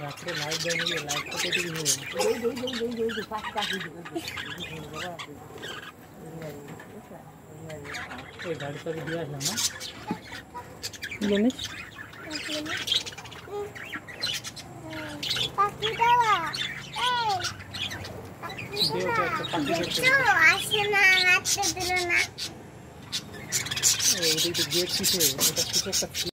রাত্রে লাইট দেয় নাকি লাইট তো কেটে দিয়ে এই গাড়ি করে দিয়ে আসলাম না জিনিস পাখি দেওয়া আসে না রাত্রে দিল না ওই গেট পিছিয়ে ওটা কিছু একটা